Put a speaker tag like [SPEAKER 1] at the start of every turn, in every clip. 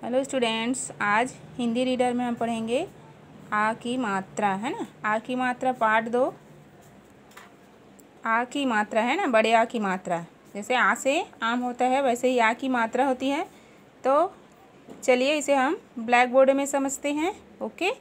[SPEAKER 1] Hello students, आज Hindi reader में हम पढ़ेंगे आ की मात्रा, है ना। आ की मात्रा पार्ट 2। आ की मात्रा है ना, बड़े आ की मात्रा। जैसे आ से आम होता है वैसे ही आ की मात्रा होती है। तो चलिए इसे हम ब्लैक बोर्ड में समझते हैं। ओके,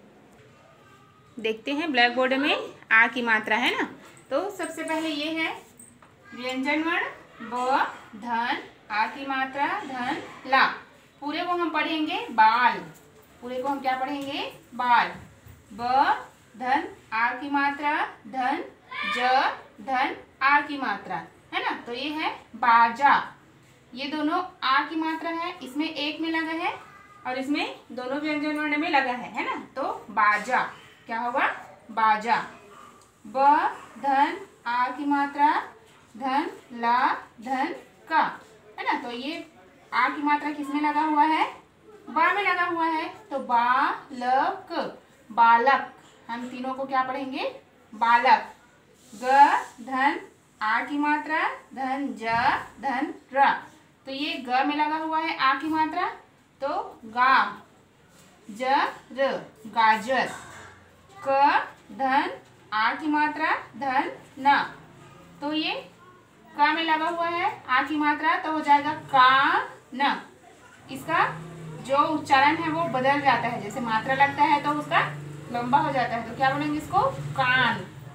[SPEAKER 1] देखते हैं ब्लैक बोर्ड में आ की मात्रा, है ना। तो सबसे पहले ये है व्यंजन वर्ण ब, धन, आ की मात्रा धन, ला। पूरे को हम पढ़ेंगे बाल। पूरे को हम क्या पढ़ेंगे? बाल। ब धन आ की मात्रा धन ज धन आ की मात्रा, है ना। तो ये है बाजा। ये दोनों आ की मात्रा है, इसमें एक में लगा है और इसमें दोनों व्यंजन वर्ण में लगा है ना। तो बाजा क्या होगा? बाजा। ब धन आ की मात्रा धन ला धन का, है ना। तो ये आ की मात्रा किसमें लगा हुआ है? बा में लगा हुआ है। तो बालक, बालक। हम तीनों को क्या पढ़ेंगे? बालक। ग धन आ की मात्रा धन ज धन र। तो ये ग में लगा हुआ है आ की मात्रा, तो गा ज र, गाजर। क धन आ की मात्रा धन न। तो ये का में लगा हुआ है आ की मात्रा, तो हो जाएगा का न। इसका जो उच्चारण है वो बदल जाता है, जैसे मात्रा लगता है तो उसका लंबा हो जाता है। तो क्या बोलेंगे इसको? कान।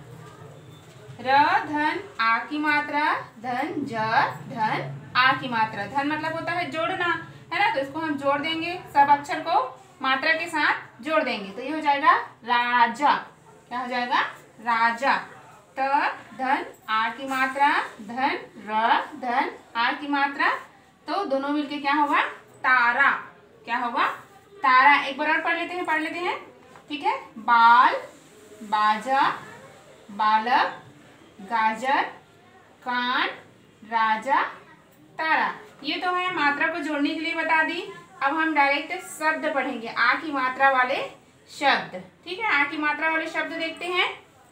[SPEAKER 1] र धन आ की मात्रा धन ज धन आ की मात्रा। धन मतलब होता है जोड़ना, है ना। तो इसको हम जोड़ देंगे, सब अक्षर को मात्रा के साथ जोड़ देंगे। तो ये हो जाएगा राजा। क्या हो जाएगा? राजा। त धन आ की मात्रा धन र धन आ की मात्रा, तो दोनों मिलके क्या होगा? तारा। क्या होगा? तारा। एक बार और पढ़ लेते हैं, ठीक है। बाल, बाजा, बालक, गाजर, कान, राजा, तारा। ये तो है मात्रा को जोड़ने के लिए बता दी। अब हम डायरेक्ट शब्द पढ़ेंगे, आ की मात्रा वाले शब्द, ठीक है। आ की मात्रा वाले शब्द देखते हैं।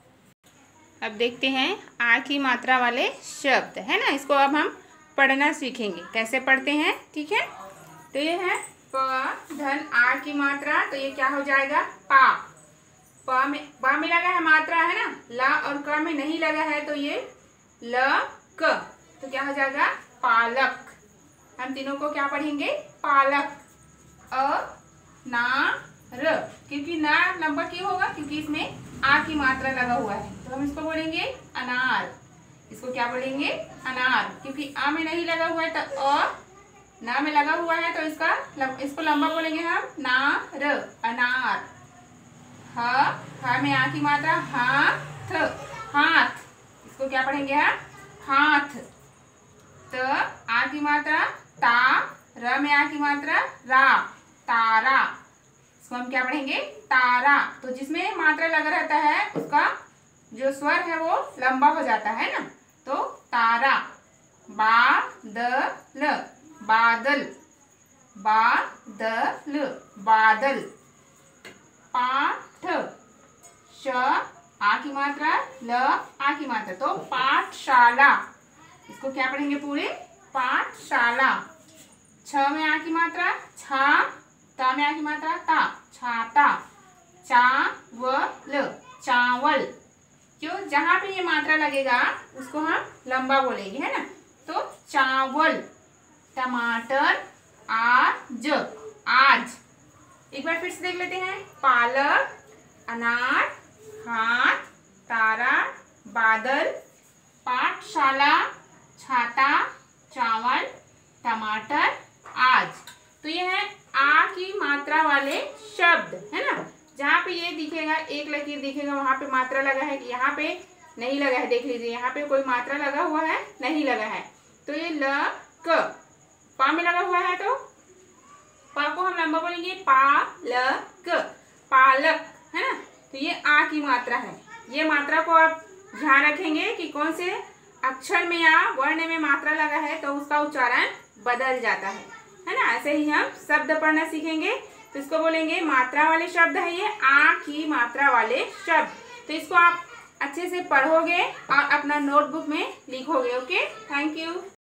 [SPEAKER 1] अब देखते हैं आ की मात्रा वाले शब्द, है ना। इसको अब हम पढ़ना सीखेंगे, कैसे पढ़ते हैं, ठीक है। तो ये है प धन आ की मात्रा, तो ये क्या हो जाएगा? पा। प में लगा है मात्रा, है ना। ला और क में नहीं लगा है, तो ये ल क। तो क्या हो जाएगा? पालक। हम तीनों को क्या पढ़ेंगे? पालक। अ ना र, क्योंकि ना लंबा क्यों होगा? क्योंकि इसमें आ की मात्रा लगा हुआ है, तो हम इसको बोलेंगे अनार। इसको क्या बोलेंगे? अनार। क्योंकि आ में नहीं लगा हुआ है, तो अ ना में लगा हुआ है, तो इसको लंबा बोलेंगे हम नार, अनार। ह में आ की मात्रा हाथ, हाथ। इसको क्या पढ़ेंगे हम? हाथ। त आ की मात्रा ता, र में आ की मात्रा रा, तारा। इसको हम क्या पढ़ेंगे? तारा। तो जिसमें मात्रा लगा रहता है उसका जो स्वर है वो लंबा हो जाता है ना। तो तारा। बादल, बादल, बादल, बादल। पाठ, श आ की मात्रा ल आ की मात्रा, तो पाठशाला। इसको क्या पढ़ेंगे पूरे? पाठशाला। छ में आ की मात्रा छा, ता में आ की मात्रा ता, छाता। चावल, चावल। जो जहां पे ये मात्रा लगेगा उसको हम लंबा बोलेंगे, है ना। तो चावल। टमाटर, आज, आज। एक बार फिर से देख लेते हैं। पालक, अनार, हाथ, तारा, बादल, पाठशाला, छाता, चावल, टमाटर, आज। तो ये है आ की मात्रा वाले शब्द, है ना। जहाँ पे ये दिखेगा, एक लकीर दिखेगा, वहां पे मात्रा लगा है, यहाँ पे नहीं लगा है। देख लीजिए, यहाँ पे कोई मात्रा लगा हुआ है, नहीं लगा है। तो ये ल क, पा में लगा हुआ है, तो पा को हम लंबा बोलेंगे पालक, पालक, है ना। तो ये आ की मात्रा है। ये मात्रा को आप ध्यान रखेंगे कि कौन से अक्षर में या वर्ण में मात्रा लगा है, तो उसका उच्चारण बदल जाता है ना। ऐसे ही हम शब्द पढ़ना सीखेंगे। तो इसको बोलेंगे मात्रा वाले शब्द है ये, आ की मात्रा वाले शब्द। तो इसको आप अच्छे से पढ़ोगे और अपना नोटबुक में लिखोगे। Okay, thank you.